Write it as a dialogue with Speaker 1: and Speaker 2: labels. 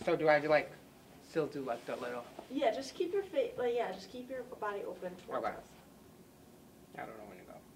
Speaker 1: So do I like still do like the little?
Speaker 2: Yeah, just keep your face. Like, yeah, just keep your body open towards
Speaker 1: Okay.
Speaker 2: us.
Speaker 1: I don't know when to go.